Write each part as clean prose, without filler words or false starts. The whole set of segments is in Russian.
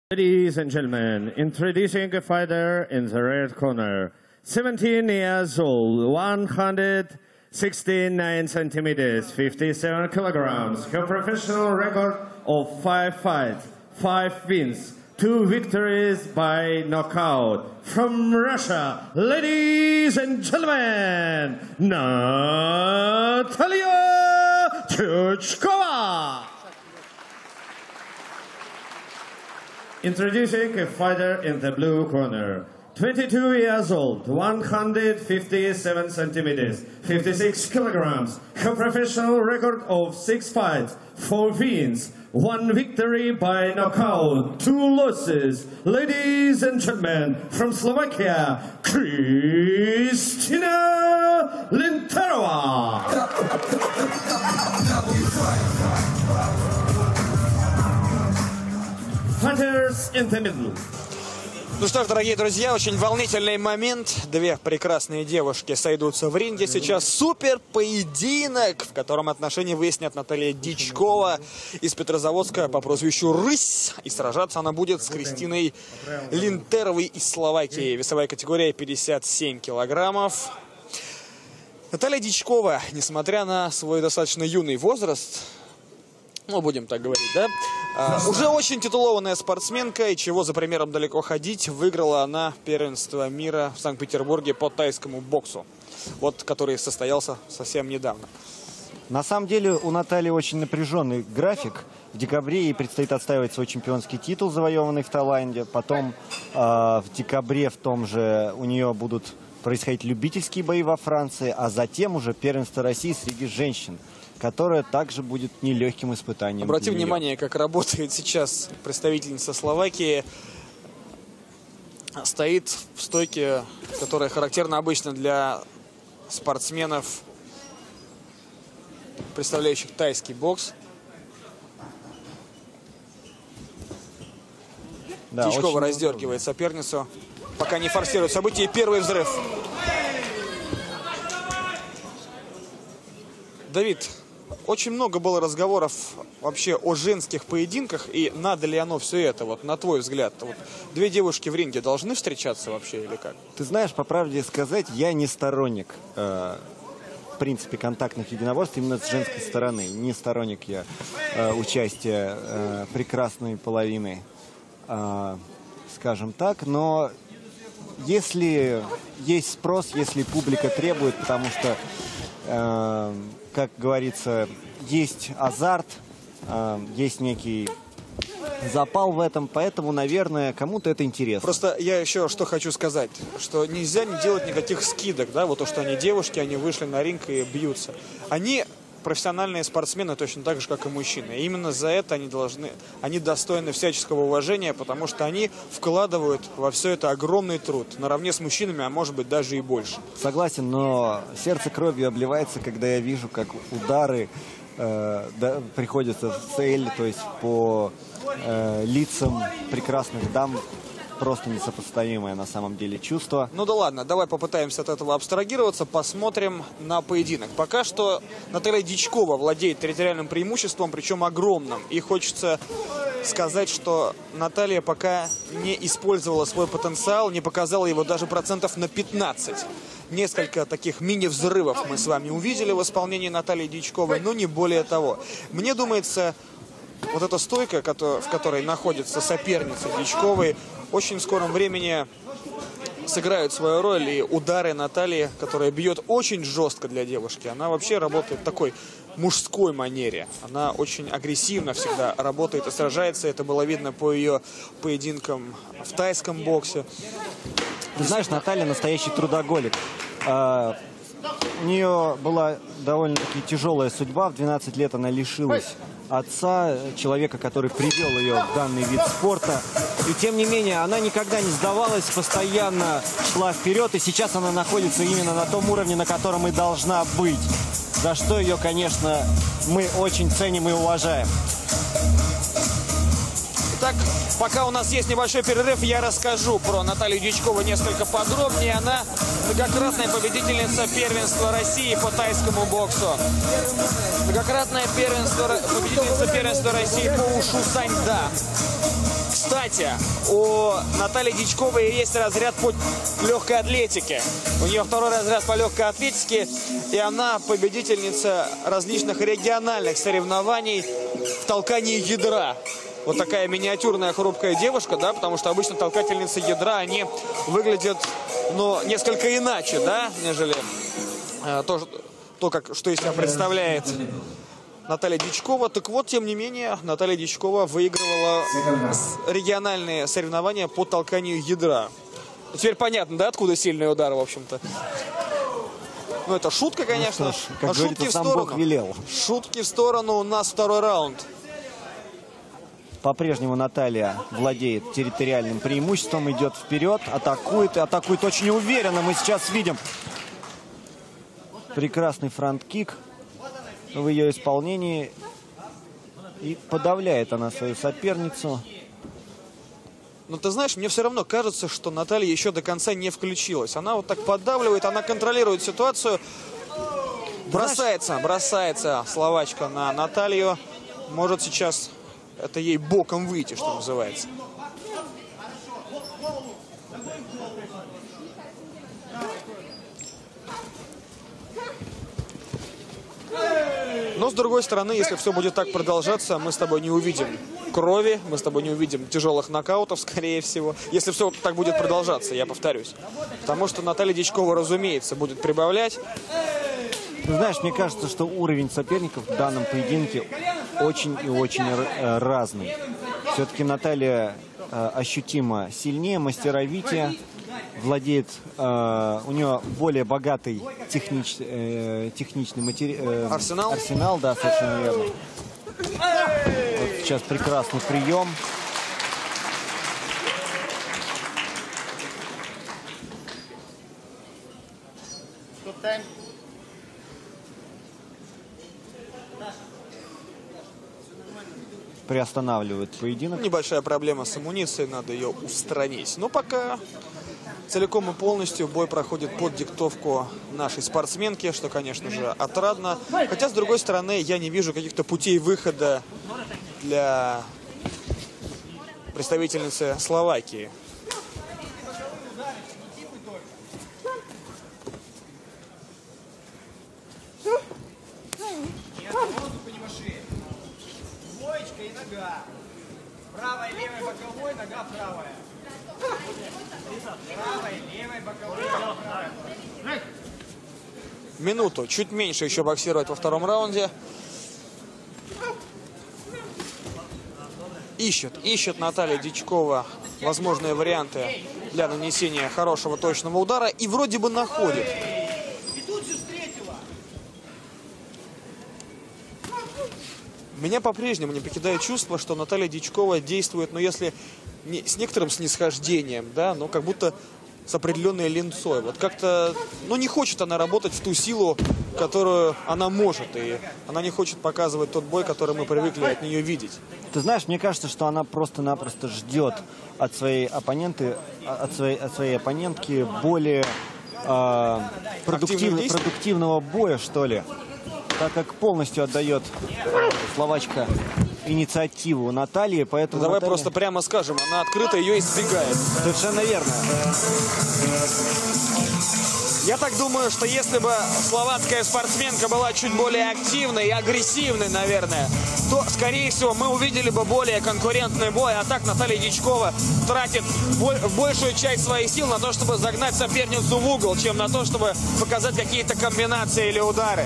Ladies and gentlemen, introducing a fighter in the red corner, 17 years old, 169 centimeters, 57 kilograms, her professional record of 5 fights, 5 wins, 2 victories by knockout. From Russia, ladies and gentlemen, Natalia Tychkova. Introducing a fighter in the blue corner, 22 years old, 157 centimeters, 56 kilograms, her professional record of 6 fights, 4 wins, 1 victory by knockout, 2 losses. Ladies and gentlemen, from Slovakia, Kristina Linterova. Fighters in the middle. Ну что ж, дорогие друзья, очень волнительный момент. Две прекрасные девушки сойдутся в ринге. Сейчас супер поединок, в котором отношения выяснят Наталья Дичкова из Петрозаводска по прозвищу Рысь. И сражаться она будет с Кристиной Линтеровой из Словакии. Весовая категория 57 килограммов. Наталья Дичкова, несмотря на свой достаточно юный возраст, ну, будем так говорить, да? Уже очень титулованная спортсменка, и чего за примером далеко ходить, выиграла она первенство мира в Санкт-Петербурге по тайскому боксу, вот, который состоялся совсем недавно. На самом деле у Натальи очень напряженный график. В декабре ей предстоит отстаивать свой чемпионский титул, завоеванный в Таиланде. Потом в декабре в том же у нее будут происходить любительские бои во Франции, а затем уже первенство России среди женщин, которое также будет нелегким испытанием. Обрати внимание, как работает сейчас представительница Словакии. Стоит в стойке, которая характерна обычно для спортсменов, представляющих тайский бокс. Да, Дичкова раздергивает соперницу, пока не форсирует события. И первый взрыв. Давид, очень много было разговоров вообще о женских поединках, и надо ли оно все это, вот на твой взгляд? Вот, две девушки в ринге должны встречаться вообще или как? Ты знаешь, по правде сказать, я не сторонник, в принципе, контактных единоборств именно с женской стороны. Не сторонник я участия прекрасной половины, скажем так, но если есть спрос, если публика требует, потому что как говорится, есть азарт, есть некий запал в этом, поэтому, наверное, кому-то это интересно. Просто я еще что хочу сказать, что нельзя не делать никаких скидок, да, вот то, что они девушки, они вышли на ринг и бьются. Они профессиональные спортсмены точно так же, как и мужчины. И именно за это они достойны всяческого уважения, потому что они вкладывают во все это огромный труд, наравне с мужчинами, а может быть даже и больше. Согласен, но сердце кровью обливается, когда я вижу, как удары приходятся в цель, то есть по лицам прекрасных дам. Просто несопоставимое на самом деле чувство. Ну да ладно, давай попытаемся от этого абстрагироваться, посмотрим на поединок. Пока что Наталья Дичкова владеет территориальным преимуществом, причем огромным. И хочется сказать, что Наталья пока не использовала свой потенциал, не показала его даже процентов на 15. Несколько таких мини-взрывов мы с вами увидели в исполнении Натальи Дичковой, но не более того. Мне думается, вот эта стойка, в которой находится соперница Дичковой, очень в скором времени сыграют свою роль, и удары Натальи, которая бьет очень жестко для девушки, она вообще работает в такой мужской манере. Она очень агрессивно всегда работает и сражается. Это было видно по ее поединкам в тайском боксе. Ты знаешь, Наталья настоящий трудоголик. У нее была довольно-таки тяжелая судьба. В 12 лет она лишилась отца, человека, который привел ее в данный вид спорта. И тем не менее, она никогда не сдавалась, постоянно шла вперед. И сейчас она находится именно на том уровне, на котором и должна быть. За что ее, конечно, мы очень ценим и уважаем. Итак, пока у нас есть небольшой перерыв, я расскажу про Наталью Дичкову несколько подробнее. Она многократная победительница первенства России по тайскому боксу. Многократная победительница первенства России по ушу саньда. Кстати, у Натальи Дичковой есть разряд по легкой атлетике. У нее второй разряд по легкой атлетике, и она победительница различных региональных соревнований в толкании ядра. Вот такая миниатюрная хрупкая девушка, да, потому что обычно толкательницы ядра, они выглядят, ну, несколько иначе, да, нежели что из себя представляет Наталья Дичкова. Так вот, тем не менее, Наталья Дичкова выигрывала региональные соревнования по толканию ядра. Теперь понятно, да, откуда сильный удар, в общем-то. Ну, это шутка, конечно. Ну, что ж, как говорится, сам Бог велел. Шутки в сторону, у нас второй раунд. По-прежнему Наталья владеет территориальным преимуществом, идет вперед, атакует, и атакует очень уверенно. Мы сейчас видим прекрасный фронт-кик в ее исполнении. И подавляет она свою соперницу. Но ты знаешь, мне все равно кажется, что Наталья еще до конца не включилась. Она вот так поддавливает, она контролирует ситуацию. Бросается словачка на Наталью. Может сейчас это ей боком выйти, что называется. Но, с другой стороны, если все будет так продолжаться, мы с тобой не увидим крови, мы с тобой не увидим тяжелых нокаутов, скорее всего. Если все так будет продолжаться, я повторюсь. Потому что Наталья Дичкова, разумеется, будет прибавлять. Ты знаешь, мне кажется, что уровень соперников в данном поединке очень и очень разный. Все-таки Наталья ощутимо сильнее, мастеровитее, владеет, у нее более богатый техничный арсенал, да, совершенно верно. Вот сейчас прекрасный прием. Приостанавливает поединок. Небольшая проблема с амуницией, надо ее устранить. Но пока целиком и полностью бой проходит под диктовку нашей спортсменки, что, конечно же, отрадно. Хотя, с другой стороны, я не вижу каких-то путей выхода для представительницы Словакии. И нога. Правая, левая, боковой, нога правая. Правая, левая, боковой, нога правая. Минуту, чуть меньше еще боксировать во втором раунде. Ищет Наталья Дичкова возможные варианты для нанесения хорошего точного удара. И вроде бы находит. Меня по-прежнему не покидает чувство, что Наталья Дичкова действует, ну, если не с некоторым снисхождением, да, но как будто с определенной линцой. Вот как-то, ну, не хочет она работать в ту силу, которую она может, и она не хочет показывать тот бой, который мы привыкли от нее видеть. Ты знаешь, мне кажется, что она просто-напросто ждет от своей оппонентки более продуктивного боя, что ли. Так как полностью отдает словачка инициативу Наталье, поэтому... Давай Наталья... просто прямо скажем, она открыто ее избегает. Совершенно верно. Я так думаю, что если бы словацкая спортсменка была чуть более активной и агрессивной, наверное, то, скорее всего, мы увидели бы более конкурентный бой. А так Наталья Дичкова тратит большую часть своих сил на то, чтобы загнать соперницу в угол, чем на то, чтобы показать какие-то комбинации или удары.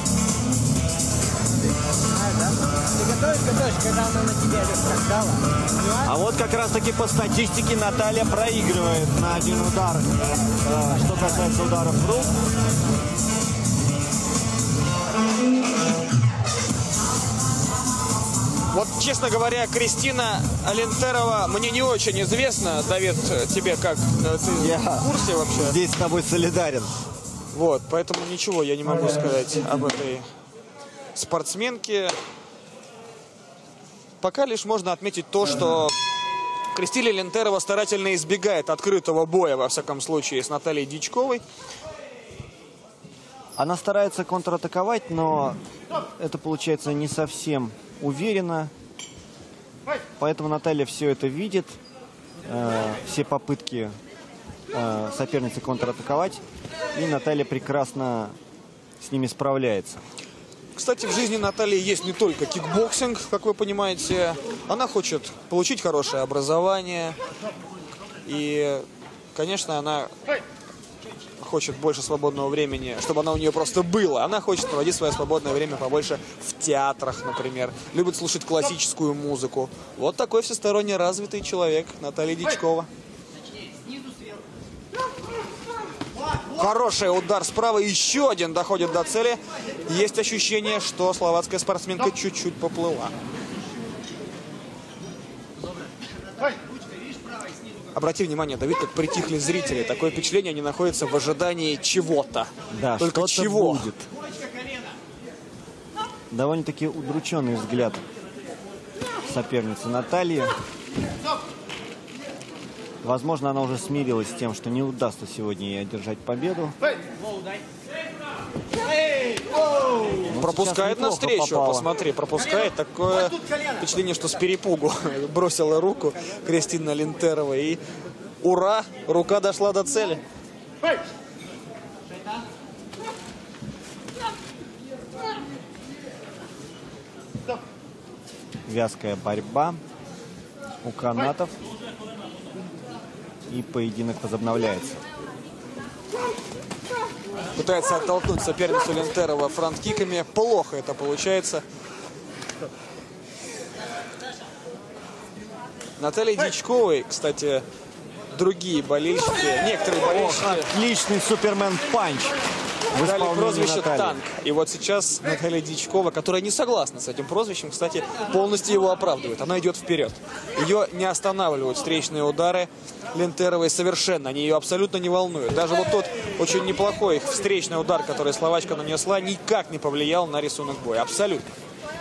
А вот как раз-таки по статистике Наталья проигрывает на один удар, что касается ударов в рук. Вот, честно говоря, Кристина Лентерова мне не очень известна. Давид, тебе как? Ты Я в курсе вообще? Здесь с тобой солидарен. Вот, поэтому ничего я не могу сказать об этой спортсменке. Пока лишь можно отметить то, что Кристина Лентерова старательно избегает открытого боя, во всяком случае, с Натальей Дичковой. Она старается контратаковать, но это получается не совсем уверенно. Поэтому Наталья все это видит, все попытки соперницы контратаковать, и Наталья прекрасно с ними справляется. Кстати, в жизни Натальи есть не только кикбоксинг, как вы понимаете. Она хочет получить хорошее образование. И, конечно, она хочет больше свободного времени, чтобы оно у нее просто было. Она хочет проводить свое свободное время побольше в театрах, например. Любит слушать классическую музыку. Вот такой всесторонне развитый человек Наталья Дичкова. Хороший удар справа, еще один доходит до цели. Есть ощущение, что словацкая спортсменка чуть-чуть поплыла. Обрати внимание, Давид, как притихли зрители. Такое впечатление, они находятся в ожидании чего-то. Да, только что-то чего? будет. Довольно-таки удрученный взгляд соперницы Натальи. Возможно, она уже смирилась с тем, что не удастся сегодня ей одержать победу. Но пропускает навстречу, посмотри, пропускает. Такое впечатление, что с перепугу бросила руку Кристина Линтерова. И ура, рука дошла до цели. Вязкая борьба у канатов. И поединок возобновляется. Пытается оттолкнуть соперницу Линтерова фронт-киками. Плохо это получается. Наталье Дичковой, кстати, другие болельщики, некоторые болельщики... Отличный супермен-панч. Дали прозвище «Танк». И вот сейчас Наталья Дичкова, которая не согласна с этим прозвищем, кстати, полностью его оправдывает. Она идет вперед. Ее не останавливают встречные удары Линтеровой совершенно. Они ее абсолютно не волнуют. Даже вот тот очень неплохой встречный удар, который словачка нанесла, никак не повлиял на рисунок боя. Абсолютно.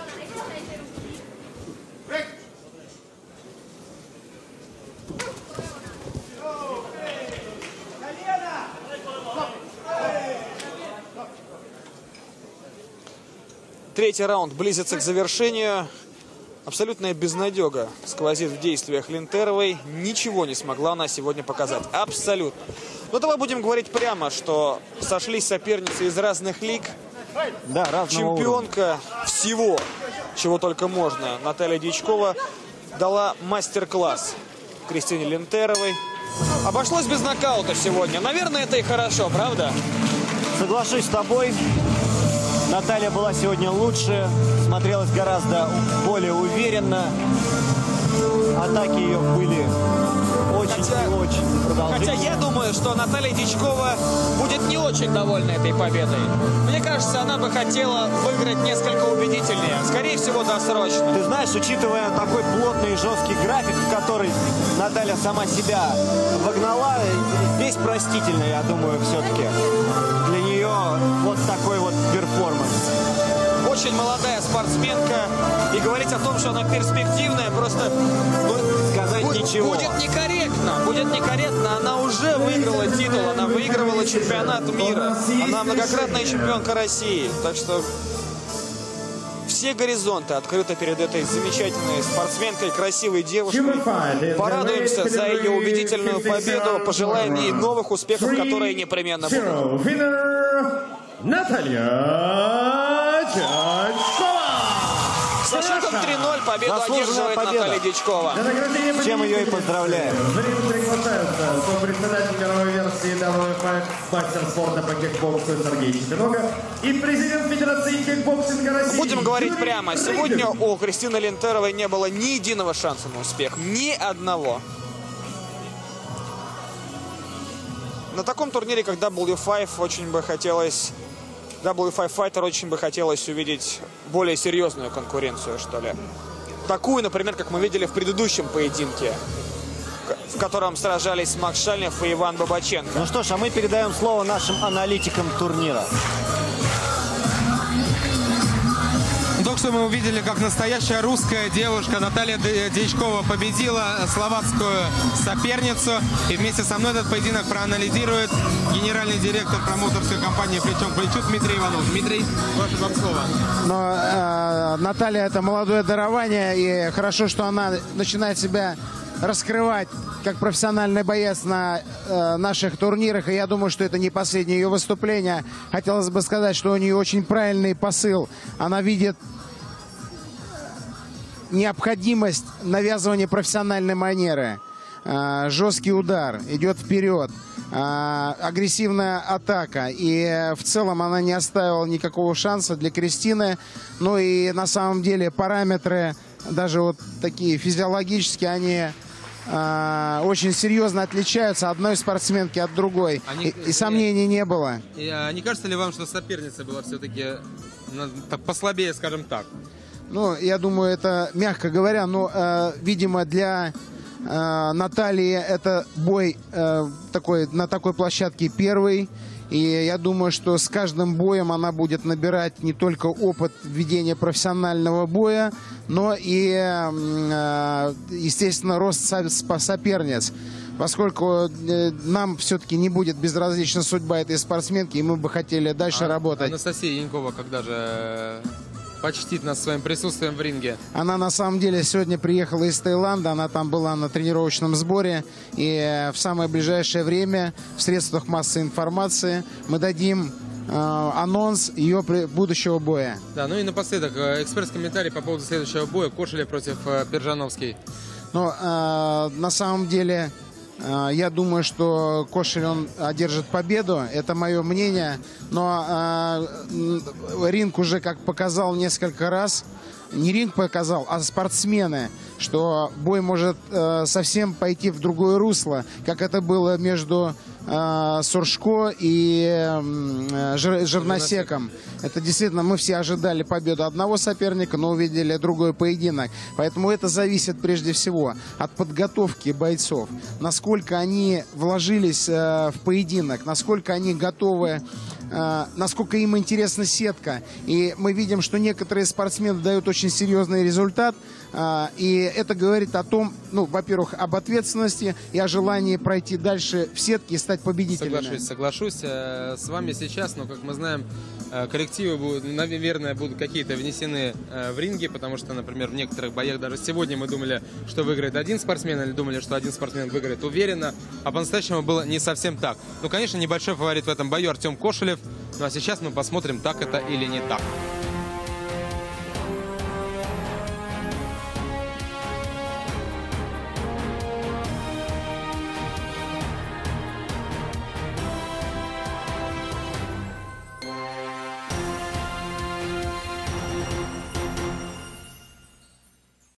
Третий раунд близится к завершению. Абсолютная безнадега сквозит в действиях Линтеровой. Ничего не смогла она сегодня показать. Абсолютно. Но давай будем говорить прямо, что сошлись соперницы из разных лиг. Да, разного Чемпионка всего, чего только можно. Наталья Дичкова дала мастер-класс Кристине Линтеровой. Обошлось без нокаута сегодня. Наверное, это и хорошо, правда? Соглашусь с тобой. Наталья была сегодня лучше, смотрелась гораздо более уверенно. Атаки ее были очень продолжительные. Хотя я думаю, что Наталья Дичкова будет не очень довольна этой победой. Мне кажется, она бы хотела выиграть несколько убедительнее. Скорее всего, досрочно. Ты знаешь, учитывая такой плотный и жесткий график, в который Наталья сама себя вогнала, здесь простительно, я думаю, все-таки. Для нее вот такой вот перформанс. Очень молодая спортсменка. И говорить о том, что она перспективная, просто сказать ничего. Будет некорректно. Будет некорректно. Она уже выиграла титул. Она выигрывала чемпионат мира. Она многократная чемпионка России. Так что все горизонты открыты перед этой замечательной спортсменкой, красивой девушкой. Порадуемся за ее убедительную победу. Пожелаем ей новых успехов, которые непременно будут. Наталья Дичкова! Со счетом 3-0 победу одерживает Наталья Дичкова. С чем ее и поздравляем. Приглашаются председатель мировой версии WFI, мастер спорта по кикбоксу Сергей Чепинога и президент Федерации кикбоксинга России. Будем говорить прямо. Сегодня у Кристины Линтеровой не было ни единого шанса на успех. Ни одного. На таком турнире, как W5, очень бы хотелось... W5 Fighter очень бы хотелось увидеть более серьезную конкуренцию, что ли. Такую, например, как мы видели в предыдущем поединке, в котором сражались Макс Шальнев и Иван Бабаченко. Ну что ж, а мы передаем слово нашим аналитикам турнира. Только что мы увидели, как настоящая русская девушка Наталья Дьячкова победила словацкую соперницу. И вместе со мной этот поединок проанализирует генеральный директор промоутерской компании «Плечом к плечу» Дмитрий Иванов. Дмитрий, ваше вам слово. Но Наталья — это молодое дарование, и хорошо, что она начинает себя раскрывать как профессиональный боец на наших турнирах. И я думаю, что это не последнее ее выступление. Хотелось бы сказать, что у нее очень правильный посыл. Она видит необходимость навязывания профессиональной манеры. Жесткий удар, идет вперед. Агрессивная атака. И в целом она не оставила никакого шанса для Кристины. Ну и на самом деле параметры, даже вот такие физиологические, они очень серьезно отличаются одной спортсменки от другой. И сомнений не было. Не кажется ли вам, что соперница была все-таки послабее, скажем так? Ну, я думаю, это мягко говоря, но, видимо, для Натальи это бой на такой площадке первый. И я думаю, что с каждым боем она будет набирать не только опыт ведения профессионального боя, но и, естественно, рост соперниц. Поскольку нам все-таки не будет безразлична судьба этой спортсменки, и мы бы хотели дальше работать. Анастасия Янькова когда же почтит нас своим присутствием в ринге? Она на самом деле сегодня приехала из Таиланда, она там была на тренировочном сборе, и в самое ближайшее время в средствах массовой информации мы дадим анонс ее будущего боя. Да, ну и напоследок, эксперт-комментарий по поводу следующего боя: Кошелев против Пержановский. Но на самом деле я думаю, что Кошелев он одержит победу. Это мое мнение. Но ринг уже, как показал несколько раз, не ринг показал, а спортсмены, что бой может совсем пойти в другое русло, как это было между Суршко и Жирносеком. Это действительно, мы все ожидали победу одного соперника, но увидели другой поединок. Поэтому это зависит прежде всего от подготовки бойцов. Насколько они вложились в поединок, насколько они готовы, насколько им интересна сетка. И мы видим, что некоторые спортсмены дают очень серьезный результат. И это говорит о том, ну, во-первых, об ответственности и о желании пройти дальше в сетке и стать победителями. Соглашусь с вами сейчас, но, как мы знаем, коррективы будут, наверное, будут какие-то внесены в ринге, потому что, например, в некоторых боях даже сегодня мы думали, что выиграет один спортсмен, или думали, что один спортсмен выиграет уверенно, а по-настоящему было не совсем так. Ну, конечно, небольшой фаворит в этом бою Артем Кошелев, ну а сейчас мы посмотрим, так это или не так.